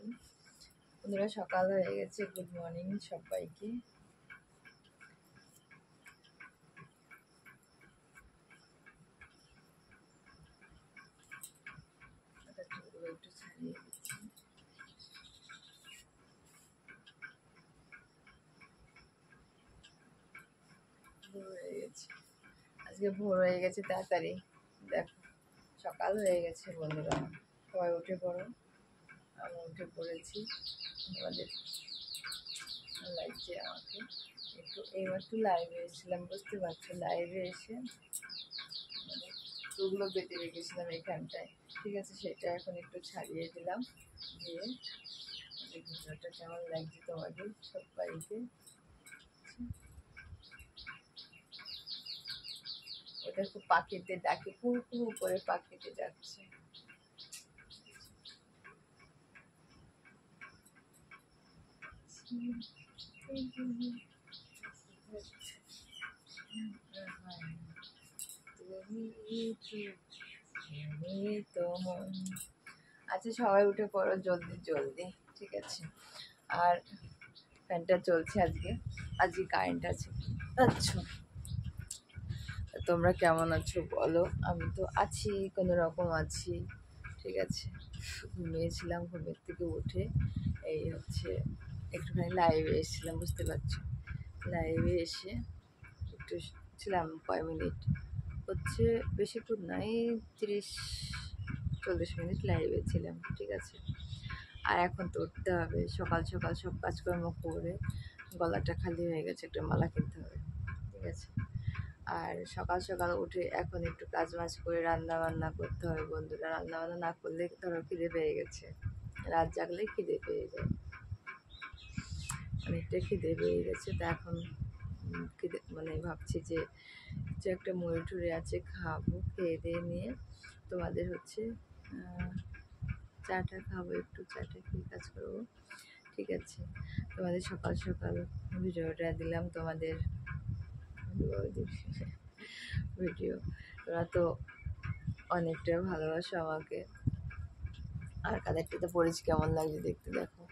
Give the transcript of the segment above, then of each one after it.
থাকি। বন্ধুরা সকাল হয়ে গেছে, গুড মর্নিং সবাইকে। একটু ছাড়িয়ে দিচ্ছি। আজকে ভোর হয়ে গেছে তাড়াতাড়ি, দেখো সকাল হয়ে গেছে। বন্ধুরা সবাই উঠে পড়ো, আমি উঠে পড়েছি। আমাদের লাগছে আমাকে একটু লাইভে এসেছিলাম, বুঝতে পারছো, লাইভে এসে মানে চুলগুলো বেঁধে রেখেছিলাম এখানটায়, ঠিক আছে, সেটা এখন একটু ছাড়িয়ে দিলাম। দিয়ে ভিডিওটা কেমন লাগছে তোমাদের সবাইকে। ওটা খুব পাখিতে ডাকে, কুহু করে পাখিতে যাচ্ছে। আচ্ছা সবাই উঠে পড়ো জলদি জলদি, ঠিক আছে। আর ফ্যানটা চলছে, আজকে কারেন্ট আছে। আচ্ছা তোমরা কেমন আছো বলো? আমি তো আছি, কোনো রকম আছি, ঠিক আছে। ঘুমিয়েছিলাম, ঘুমের থেকে উঠে এই হচ্ছে একটুখানি লাইভে এসেছিলাম, বুঝতে পারছো। লাইভে এসে একটু ছিলাম কয় মিনিট, হচ্ছে বেশিক্ষণ নাই, 30-40 মিনিট লাইভে ছিলাম, ঠিক আছে। আর এখন তো উঠতে হবে, সকাল সকাল সব কাজকর্ম করে গলাটা খালি হয়ে গেছে, একটা মালা কিনতে হবে, ঠিক আছে। আর সকাল সকাল উঠে এখন একটু কাজ বাজ করে রান্না বান্না করতে হবে। বন্ধুরা রান্না বান্না না করলে ধরো খিদে পেয়ে গেছে, রাত জাগলে খিদে পেয়ে যায়, অনেকটা খিদে পেয়ে গেছে। তা এখন খিদে মানে ভাবছি যে কিছু একটা মুড়ি টুড়ি আছে খাবো, খেয়ে দিয়ে নিয়ে তোমাদের হচ্ছে চাটা খাবো, একটু চাটা খেয়ে কাজ করবো, ঠিক আছে। তোমাদের সকাল সকাল ভিডিওটা দিলাম, তোমাদের ভিডিও, তোমরা তো অনেকটা ভালোবাসো আমাকে। আর কাদেরটাতে পড়েছি কেমন লাগছে দেখতে, দেখো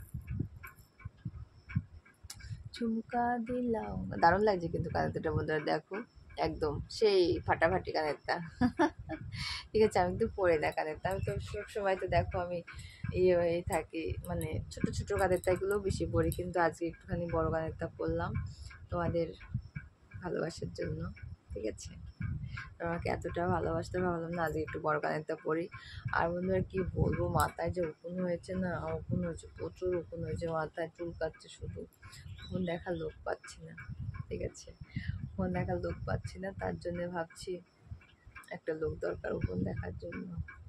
ঝুমকা দিলাম, দারুণ লাগছে কিন্তু কানেরটা। বন্ধুরা দেখো একদম সেই ফাটাফাটি কানেরটা। ঠিক আছে, আমি কিন্তু পরে না কানেরটা, আমি তো সব সময় তো দেখো আমি ইয়ে হয়ে থাকি, মানে ছোট ছোট কানেরটাগুলো বেশি পরি, কিন্তু আজকে একটুখানি বড় কানেরটা পরলাম তোমাদের ভালোবাসার জন্য, ঠিক আছে। আমাকে এতটা ভালোবাসতে ভাবলাম না আজকে একটু বড় কানেরটা পরি। আর বন্ধুরা কি বলবো, মাথায় যে উকুন হয়েছে না, উকুন হয়েছে, প্রচুর উকুন হয়েছে মাথায়, চুলকাচ্ছে শুধু। ফোন দেখার লোক পাচ্ছি না, ঠিক আছে, ফোন দেখার লোক পাচ্ছি না, তার জন্য ভাবছি একটা লোক দরকার ফোন দেখার জন্য।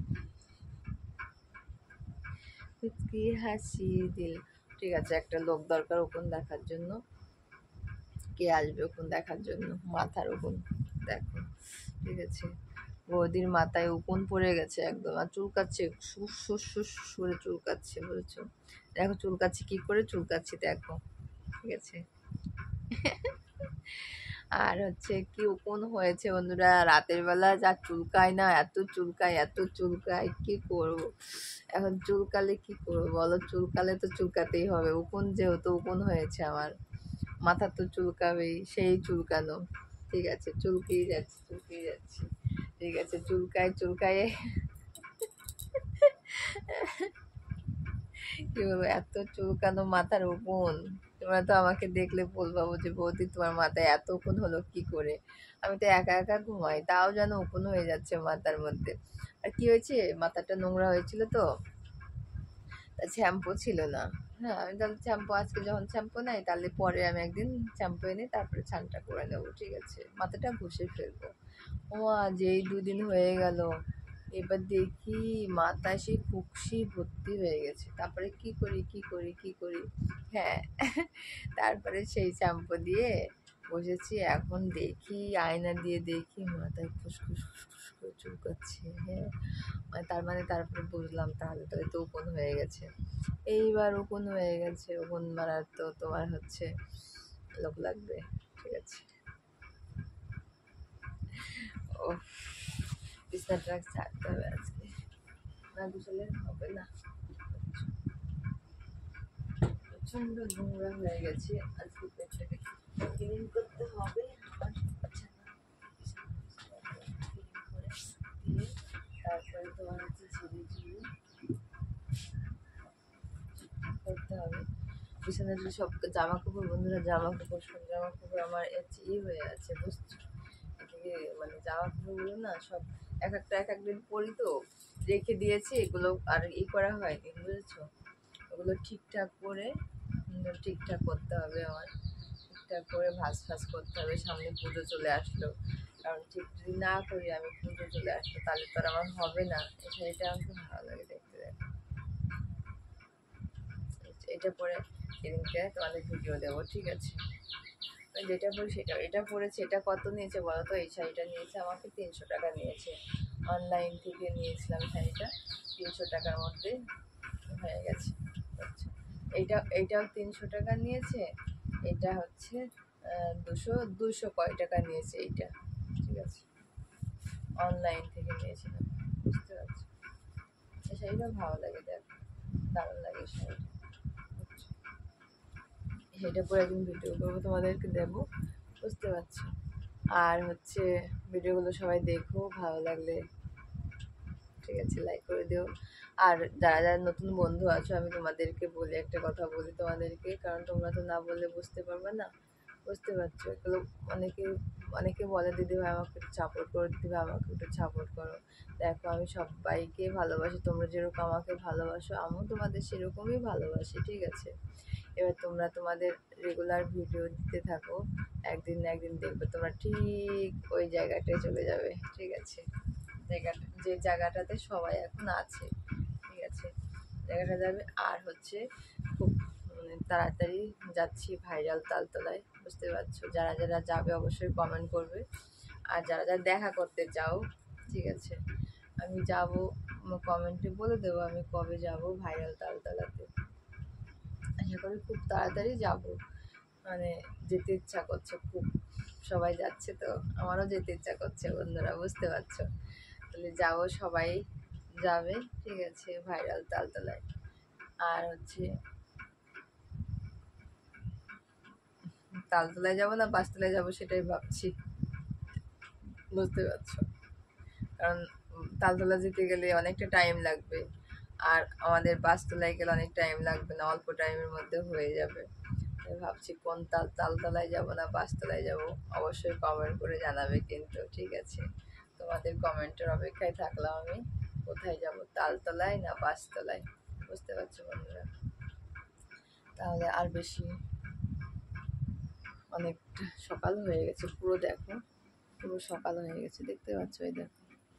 কি হাসি দিল, ঠিক আছে, একটা লোক দরকার ওখান দেখার জন্য। কে আসবে ওখান দেখার জন্য? মাথার ওখান দেখো, ঠিক আছে, বৌদির মাথায় উকুন পড়ে গেছে একদম, আর চুলকাচ্ছে, সুস সুস সুস করে চুলকাচ্ছে, বুঝেছো। দেখো চুলকাচ্ছে কি করে চুলকাচ্ছে দেখো, ঠিক আছে। আর হচ্ছে কি উকুন হয়েছে বন্ধুরা, রাতের বেলা যা চুলকায় না, এত চুলকায় এত চুলকায়, কি করবো এখন, চুলকালে কি করবো বলো, চুলকালে তো চুলকাতেই হবে, উকুন যেহেতু উকুন হয়েছে আমার, মাথা তো চুলকাবেই, সেই চুলকানো, ঠিক আছে, চুলকেই যাচ্ছে, ঠিক আছে, চুলকায় কি বলবো, এত চুলকানো মাথার উকুন, তোমরা তো আমাকে দেখলে বলবা যে বৌদি তোমার মাথায় এত উকুন হলো কি করে। আমি তো একা একা ঘুমাই, তাও যেন উকুন হয়ে যাচ্ছে মাথার মধ্যে। আর কি হয়েছে, মাথাটা নোংরা হয়েছিল তো, শ্যাম্পু ছিল না। হ্যাঁ আমি তাহলে শ্যাম্পু, আজকে যখন শ্যাম্পু নেই তাহলে পরে আমি একদিন শ্যাম্পু এনে তারপরে স্নানটা করে নেবো, ঠিক আছে, মাথাটা ঘষে ফেলবো। ও যেই 2 দিন হয়ে গেল, এবার দেখি মাথায় সেই ফুকসি ভর্তি হয়ে গেছে, তারপরে কি করি, হ্যাঁ। তারপরে সেই শ্যাম্পু দিয়ে বসেছি, এখন দেখি আয়না দিয়ে দেখি মাথায় ফুসফুস ফুসফুস করে চুলকাচ্ছে, হ্যাঁ। তার মানে তারপরে বুঝলাম তাহলে তাহলে তো ওপেন হয়ে গেছে, এইবার ওপেন হয়ে গেছে, ওপেন মারার তো তোমার হচ্ছে লোক লাগবে, ঠিক আছে। ও বিছনাটা ছাড়তে হবে আজকে, না গুছালে হবে না। প্রচন্ড নোংরা হয়ে গেছে, আজকে পেটটাকে ক্লিন করতে হবে আমার। তারপরে তোমার হচ্ছে ঝুড়ি ঝুড়ি করতে হবে। বিছানায় সব জামা কাপড়, বন্ধুরা জামা কাপড়, সব জামা কাপড় আমার হয়ে আছে, বুঝছো? মানে জামা কাপড়গুলো না সব এক এক দিন পরি তো, রেখে দিয়েছি, এগুলো আর করা হয়নি, বুঝেছো? ওগুলো ঠিকঠাক করে ঠিকঠাক করতে হবে আমার, ঠিকঠাক করে ভাজ ফাজ করতে হবে। সামনে পুজো চলে আসলো, কারণ ঠিক যদি না করি আমি, পুজো চলে আসলো, তাহলে তো আর আমার হবে না। এই শাড়িটা আমাকে ভালো লাগে দেখতে, দেখো এটা পরে সেদিনকে তোমাদের ভিডিও দেবো, ঠিক আছে? যেটা পরে সেটা, এটা পরেছে, এটা কত নিয়েছে বলো তো? এই শাড়িটা নিয়েছে আমাকে 300 টাকা নিয়েছে, অনলাইন থেকে নিয়েছিলাম শাড়িটা, 300 টাকার মধ্যে হয়ে গেছে। আচ্ছা, এইটাও 300 টাকা নিয়েছে, এটা হচ্ছে 200 কয় টাকা নিয়েছে এইটা, ঠিক আছে? অনলাইন থেকে নিয়েছিলাম, বুঝতে পারছি। এই শাড়িটাও ভালো লাগে, দেখ দারুণ লাগে শাড়িটা। সেটা পরে একদিন ভিডিও করবো, তোমাদেরকে দেবো, বুঝতে পারছো? আর হচ্ছে ভিডিওগুলো সবাই দেখো, ভালো লাগলে ঠিক আছে লাইক করে দিও। আর যারা যারা নতুন বন্ধু আছো, আমি তোমাদেরকে বলি, একটা কথা বলি তোমাদেরকে, কারণ তোমরা তো না বললে বুঝতে পারবে না, বুঝতে পারছো? এগুলো অনেকে অনেকে বলে দিদি ভাই আমাকে একটু সাপোর্ট করো, দিদি ভাই আমাকে একটু সাপোর্ট করো। দেখো আমি সবাইকে ভালোবাসি, তোমরা যেরকম আমাকে ভালোবাসো আমিও তোমাদের সেরকমই ভালোবাসি, ঠিক আছে? এবার তোমরা তোমাদের রেগুলার ভিডিও দিতে থাকো, একদিন না একদিন দেখবে তোমরা ঠিক ওই জায়গাটায় চলে যাবে, ঠিক আছে? যে জায়গাটাতে সবাই এখন আছে, ঠিক আছে? জায়গাটা যাবে। আর হচ্ছে খুব তাড়াতাড়ি যাচ্ছি ভাইরাল তালতলায়, বুঝতে পারছো? যারা যারা যাবে অবশ্যই কমেন্ট করবে, আর যারা যারা দেখা করতে চাও, ঠিক আছে, আমি যাব, কমেন্টে বলে দেবো আমি কবে যাব ভাইরাল তালতলাতে। আশা করি খুব তাড়াতাড়ি যাব, মানে যেতে ইচ্ছা করছে খুব, সবাই যাচ্ছে তো আমারও যেতে ইচ্ছা করছে, বন্ধুরা বুঝতে পারছো? তাহলে যাবো, সবাই যাবে, ঠিক আছে, ভাইরাল তালতলায়। আর হচ্ছে তালতলায় যাবো না পাঁচতলায় যাবো সেটাই ভাবছি, বুঝতে পারছো? কারণ তালতলা যেতে গেলে অনেকটা টাইম লাগবে, আর আমাদের পাঁচতলায় গেলে অনেক টাইম লাগবে না, অল্প টাইমের মধ্যে হয়ে যাবে। তাই ভাবছি কোন তালতলায় যাবো না পাঁচতলায় যাবো, অবশ্যই কমেন্ট করে জানাবে কিন্তু, ঠিক আছে? তোমাদের কমেন্টের অপেক্ষায় থাকলাম আমি, কোথায় যাব, তালতলায় না পাঁচতলায়, বুঝতে পারছো বন্ধুরা? তাহলে আর বেশি, অনেকটা সকাল হয়ে গেছে পুরো, দেখো পুরো সকাল হয়ে গেছে, দেখতে পাচ্ছ? এই দেখো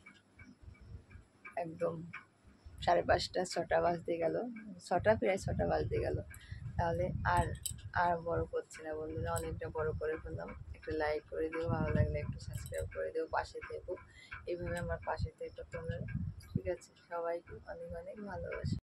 একদম 5:30 6টা বাজতে গেল, প্রায় 6টা বাজতে গেল। তাহলে আর আর বড় করছি না বন্ধুরা, অনেকটা বড় করে ফেললাম। একটা লাইক করে দিও, ভালো লাগলে একটু সাবস্ক্রাইব করে দিও, পাশে থেকো, এইভাবে আমার পাশে থেকো তোমরা, ঠিক আছে? সবাইকে অনেক অনেক ভালোবাসি।